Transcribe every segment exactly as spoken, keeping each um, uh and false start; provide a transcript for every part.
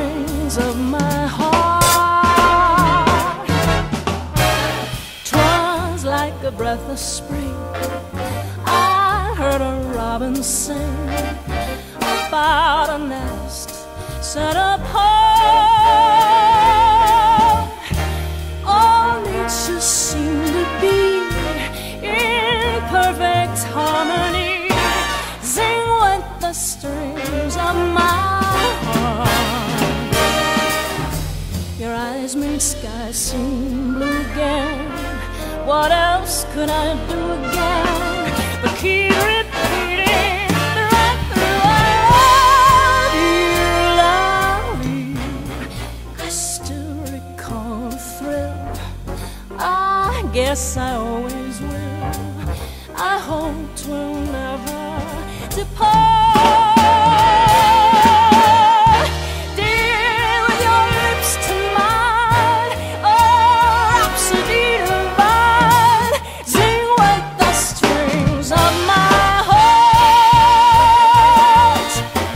strings of my heart. 'Twas like a breath of spring. I heard a robin sing about a nest set apart. All nature seemed to be in perfect harmony. Zing went the strings of my heart. Your eyes made sky seem blue again. What else could I do again but keep repeating right through? I love you, love you. I still recall the thrill. I guess I always will. I hope 'twill never depart. Dear, with your lips to mine, oh, rhapsody divine. Zing with the strings of my heart.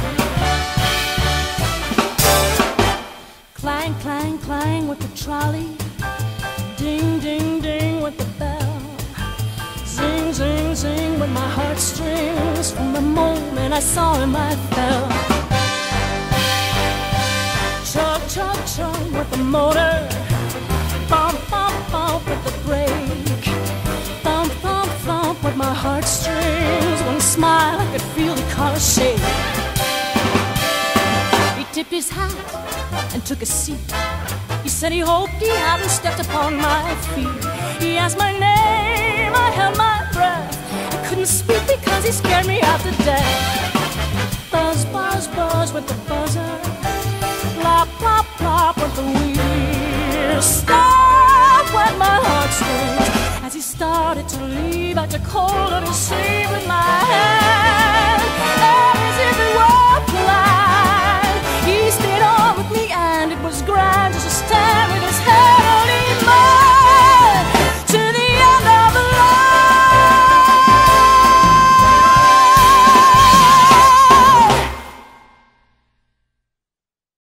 Clang, clang, clang with the trolley. Ding, ding, ding with the bell. Zing, zing, zing with my heartstrings. From the moment I saw him I fell. Chug, chug, chug with the motor. Bump, bump, bump with the brake. Thump, thump, thump with my heartstrings. One smile I could feel the car shake. He tipped his hat and took a seat. He said he hoped he hadn't stepped upon my feet. He asked my name, I held my breath. I couldn't speak because he scared me half to death. Buzz, buzz, buzz with the buzzer. Plop, plop, plop with the wheels. Stop with my heartstrings. As he started to leave, I took hold of his sleeve with my hand.